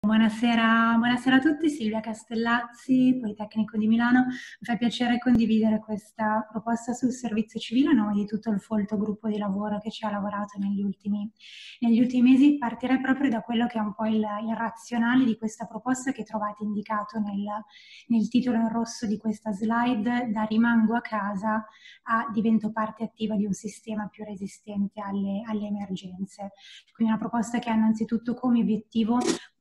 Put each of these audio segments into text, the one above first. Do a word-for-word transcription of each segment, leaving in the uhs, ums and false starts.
Buonasera, buonasera a tutti, Silvia Castellazzi, Politecnico di Milano. Mi fa piacere condividere questa proposta sul servizio civile a nome di tutto il folto gruppo di lavoro che ci ha lavorato negli ultimi, negli ultimi mesi. Partirei proprio da quello che è un po' il, il razionale di questa proposta che trovate indicato nel, nel titolo in rosso di questa slide, da rimango a casa a divento parte attiva di un sistema più resistente alle, alle emergenze. Quindi una proposta che ha innanzitutto come obiettivo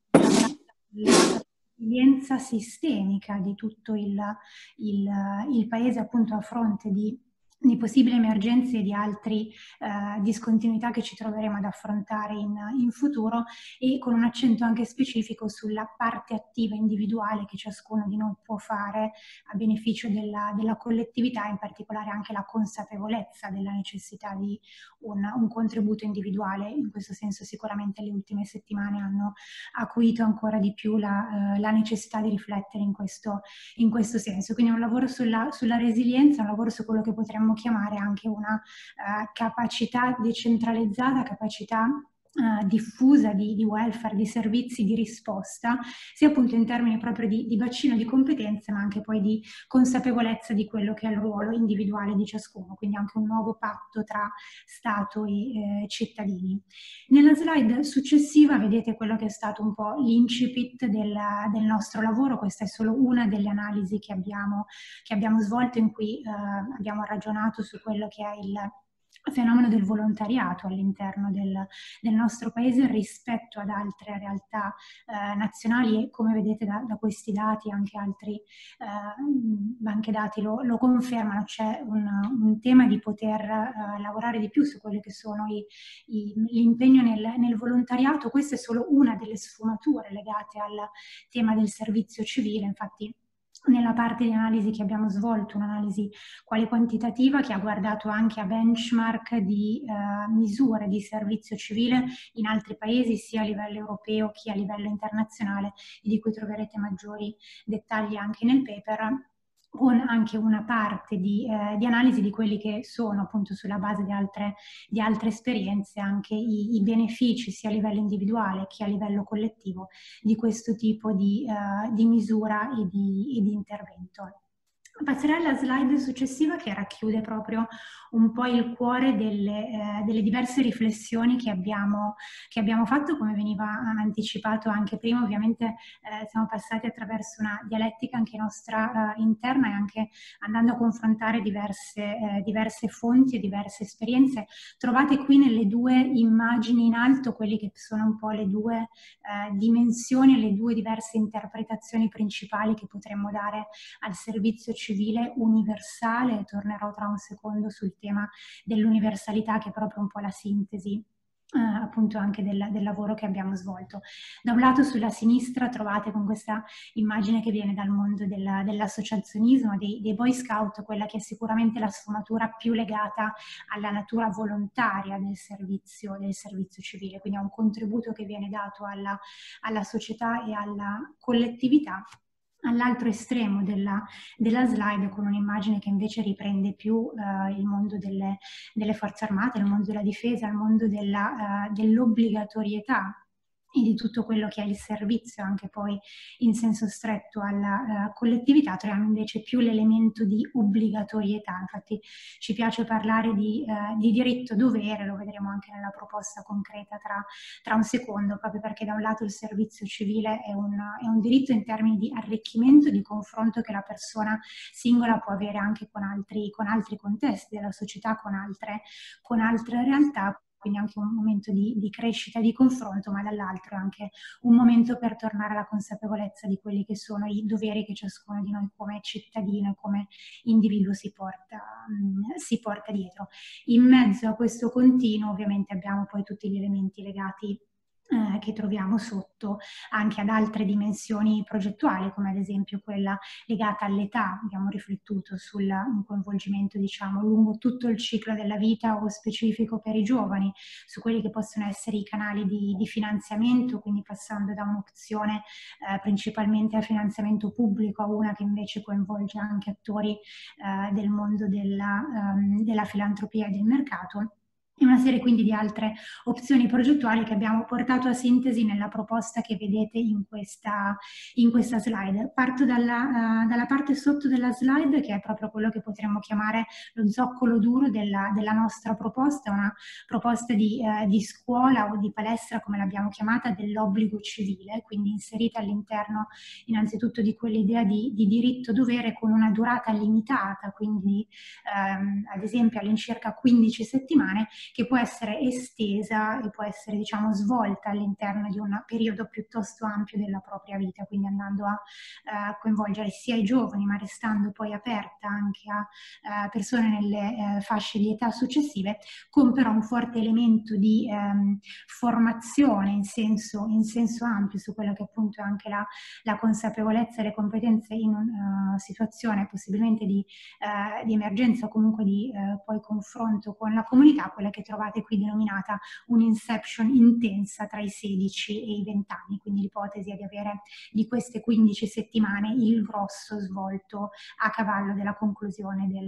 la resilienza sistemica di tutto il, il, il paese, appunto, a fronte di, di possibili emergenze e di altre eh, discontinuità che ci troveremo ad affrontare in, in futuro, e con un accento anche specifico sulla parte attiva individuale che ciascuno di noi può fare a beneficio della, della collettività, in particolare anche la consapevolezza della necessità di un, un contributo individuale. In questo senso sicuramente le ultime settimane hanno acuito ancora di più la, eh, la necessità di riflettere in questo, in questo senso. Quindi è un lavoro sulla, sulla resilienza, un lavoro su quello che potremmo chiamare anche una eh, capacità decentralizzata, capacità Uh, diffusa di, di welfare, di servizi di risposta, sia appunto in termini proprio di, di bacino di competenze, ma anche poi di consapevolezza di quello che è il ruolo individuale di ciascuno, quindi anche un nuovo patto tra Stato e eh, cittadini. Nella slide successiva vedete quello che è stato un po' l'incipit del, del nostro lavoro. Questa è solo una delle analisi che abbiamo, che abbiamo svolto, in cui eh, abbiamo ragionato su quello che è il fenomeno del volontariato all'interno del, del nostro paese rispetto ad altre realtà eh, nazionali, e come vedete da, da questi dati anche altri eh, banche dati lo, lo confermano. C'è un, un tema di poter eh, lavorare di più su quelli che sono i, i, l'impegno nel, nel volontariato. Questa è solo una delle sfumature legate al tema del servizio civile. Infatti nella parte di analisi che abbiamo svolto, un'analisi quale quantitativa che ha guardato anche a benchmark di eh, misure di servizio civile in altri paesi, sia a livello europeo che a livello internazionale, e di cui troverete maggiori dettagli anche nel paper, con anche una parte di, eh, di analisi di quelli che sono, appunto, sulla base di altre, di altre esperienze, anche i, i benefici sia a livello individuale che a livello collettivo di questo tipo di, uh, di misura e di, e di intervento. Passerei alla slide successiva, che racchiude proprio un po' il cuore delle, eh, delle diverse riflessioni che abbiamo, che abbiamo fatto. Come veniva anticipato anche prima, ovviamente eh, siamo passati attraverso una dialettica anche nostra eh, interna, e anche andando a confrontare diverse, eh, diverse fonti e diverse esperienze. Trovate qui nelle due immagini in alto quelli che sono un po' le due eh, dimensioni, le due diverse interpretazioni principali che potremmo dare al servizio civile universale. Tornerò tra un secondo sul tema dell'universalità, che è proprio un po' la sintesi eh, appunto anche del, del lavoro che abbiamo svolto. Da un lato, sulla sinistra, trovate con questa immagine che viene dal mondo della, dell'associazionismo, dei, dei Boy Scout, quella che è sicuramente la sfumatura più legata alla natura volontaria del servizio, del servizio civile, quindi a un contributo che viene dato alla, alla società e alla collettività. All'altro estremo della, della slide, con un'immagine che invece riprende più eh, il mondo delle, delle forze armate, il mondo della difesa, il mondo della, uh, dell'obbligatorietà e di tutto quello che è il servizio, anche poi in senso stretto alla uh, collettività. Troviamo invece più l'elemento di obbligatorietà. Infatti ci piace parlare di, uh, di diritto-dovere, lo vedremo anche nella proposta concreta tra, tra un secondo, proprio perché da un lato il servizio civile è un, è un diritto in termini di arricchimento, di confronto che la persona singola può avere anche con altri, con altri contesti della società, con altre, con altre realtà, quindi anche un momento di, di crescita e di confronto, ma dall'altro anche un momento per tornare alla consapevolezza di quelli che sono i doveri che ciascuno di noi come cittadino e come individuo si porta, mh, si porta dietro. In mezzo a questo continuo ovviamente abbiamo poi tutti gli elementi legati Eh, che troviamo sotto anche ad altre dimensioni progettuali, come ad esempio quella legata all'età. Abbiamo riflettuto sul coinvolgimento, diciamo, lungo tutto il ciclo della vita, o specifico per i giovani, su quelli che possono essere i canali di, di finanziamento, quindi passando da un'opzione eh, principalmente a finanziamento pubblico a una che invece coinvolge anche attori eh, del mondo della, um, della filantropia e del mercato. e una serie quindi di altre opzioni progettuali che abbiamo portato a sintesi nella proposta che vedete in questa, in questa slide. Parto dalla, uh, dalla parte sotto della slide, che è proprio quello che potremmo chiamare lo zoccolo duro della, della nostra proposta, una proposta di, uh, di scuola o di palestra, come l'abbiamo chiamata, dell'obbligo civile, quindi inserita all'interno innanzitutto di quell'idea di, di diritto-dovere con una durata limitata, quindi ehm, ad esempio all'incirca quindici settimane, che può essere estesa e può essere, diciamo, svolta all'interno di un periodo piuttosto ampio della propria vita, quindi andando a eh, coinvolgere sia i giovani, ma restando poi aperta anche a eh, persone nelle eh, fasce di età successive, con però un forte elemento di ehm, formazione in senso, in senso ampio su quello che appunto è anche la, la consapevolezza e le competenze in una uh, situazione possibilmente di, uh, di emergenza o comunque di uh, poi confronto con la comunità, quella che trovate qui denominata un'inception intensa tra i sedici e i venti anni, quindi l'ipotesi è di avere di queste quindici settimane il grosso svolto a cavallo della conclusione del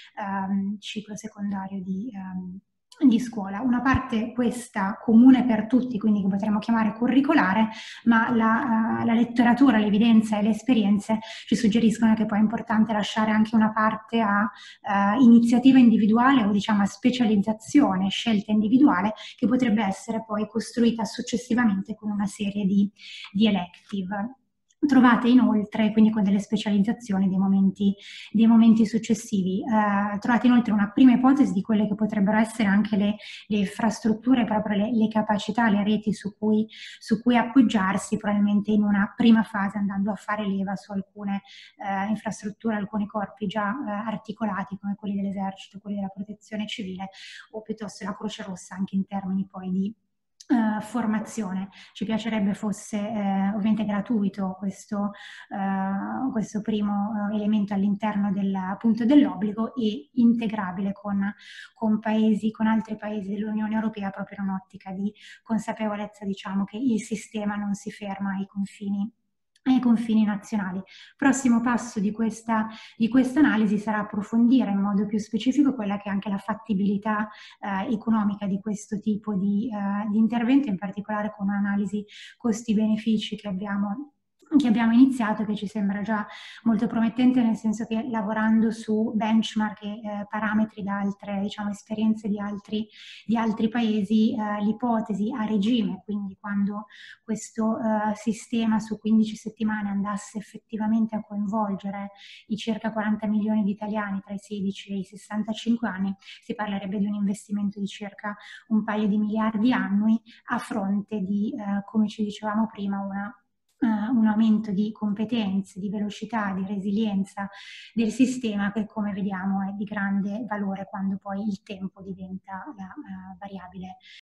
um, ciclo secondario di um, di scuola. Una parte questa comune per tutti, quindi che potremmo chiamare curricolare, ma la, uh, la letteratura, l'evidenza e le esperienze ci suggeriscono che poi è importante lasciare anche una parte a uh, iniziativa individuale o diciamo a specializzazione, scelta individuale, che potrebbe essere poi costruita successivamente con una serie di, di elective. Trovate inoltre, quindi con delle specializzazioni, dei momenti, dei momenti successivi. Eh, trovate inoltre una prima ipotesi di quelle che potrebbero essere anche le, le infrastrutture, proprio le, le capacità, le reti su cui, su cui appoggiarsi, probabilmente in una prima fase andando a fare leva su alcune eh, infrastrutture, alcuni corpi già eh, articolati come quelli dell'esercito, quelli della protezione civile o piuttosto la Croce Rossa, anche in termini poi di Uh, formazione. Ci piacerebbe fosse eh, ovviamente gratuito questo, uh, questo primo uh, elemento all'interno del, appunto dell'obbligo e integrabile con, con paesi, con altri paesi dell'Unione Europea, proprio in un'ottica di consapevolezza, diciamo, che il sistema non si ferma ai confini ai confini nazionali. Prossimo passo di questa, di questa analisi sarà approfondire in modo più specifico quella che è anche la fattibilità eh, economica di questo tipo di, eh, di intervento, in particolare con un'analisi costi-benefici che abbiamo che abbiamo iniziato, che ci sembra già molto promettente, nel senso che lavorando su benchmark e eh, parametri da altre, diciamo, esperienze di altri, di altri paesi, eh, l'ipotesi a regime, quindi quando questo eh, sistema su quindici settimane andasse effettivamente a coinvolgere i circa quaranta milioni di italiani tra i sedici e i sessantacinque anni, si parlerebbe di un investimento di circa un paio di miliardi annui a fronte di, eh, come ci dicevamo prima, una Uh, un aumento di competenze, di velocità, di resilienza del sistema che, come vediamo, è di grande valore quando poi il tempo diventa la uh, variabile